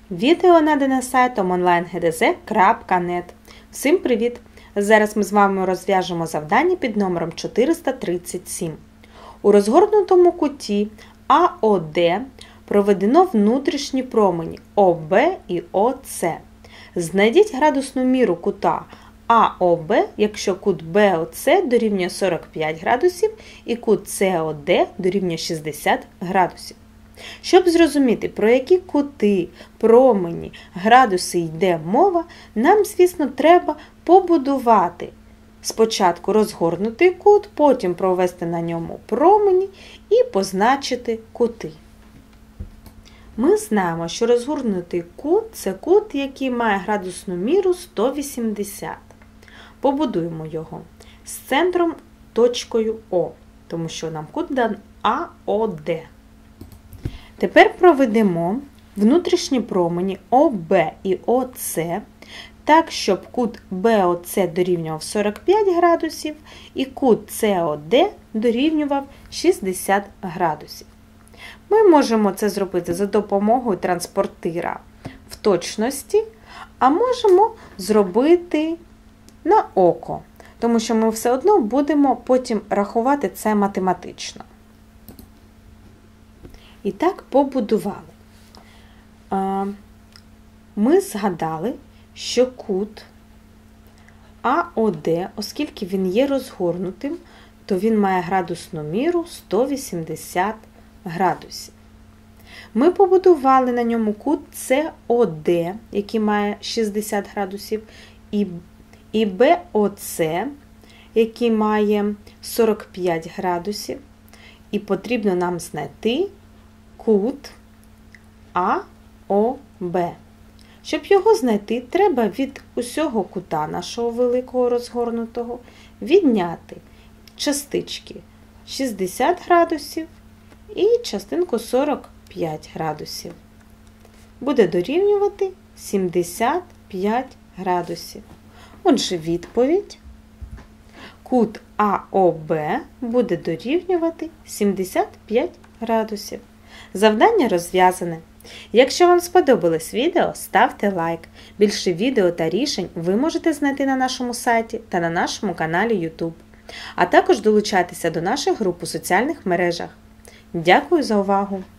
Відео надане сайтом onlinegdz.net. Всім привіт! Зараз ми з вами розв'яжемо завдання під номером 437. У розгорнутому куті АОД проведено внутрішні промені ОБ і ОС. Знайдіть градусну міру кута АОБ, якщо кут БОС дорівнює 45 градусів і кут СОД дорівнює 60 градусів. Щоб зрозуміти, про які кути, промені, градуси йде мова, нам, звісно, треба побудувати спочатку розгорнутий кут, потім провести на ньому промені і позначити кути. Ми знаємо, що розгорнутий кут – це кут, який має градусну міру 180. Побудуємо його з центром точкою О, тому що нам кут дан АОД. Тепер проведемо внутрішні промені ОБ і ОС так, щоб кут БОС дорівнював 45 градусів і кут СОД дорівнював 60 градусів. Ми можемо це зробити за допомогою транспортира в точності, а можемо зробити на око, тому що ми все одно будемо потім рахувати це математично. І так, побудували. Ми згадали, що кут АОД, оскільки він є розгорнутим, то він має градусну міру 180 градусів. Ми побудували на ньому кут СОД, який має 60 градусів, і БОС, який має 45 градусів. І потрібно нам знайти кут АОБ. Щоб його знайти, треба від усього кута нашого великого розгорнутого відняти частички 60 градусів і частинку 45 градусів. Буде дорівнювати 75 градусів. Отже, відповідь: кут АОБ буде дорівнювати 75 градусів. Завдання розв'язане. Якщо вам сподобалось відео, ставте лайк. Більше відео та рішень ви можете знайти на нашому сайті та на нашому каналі YouTube. А також долучайтеся до наших груп у соціальних мережах. Дякую за увагу!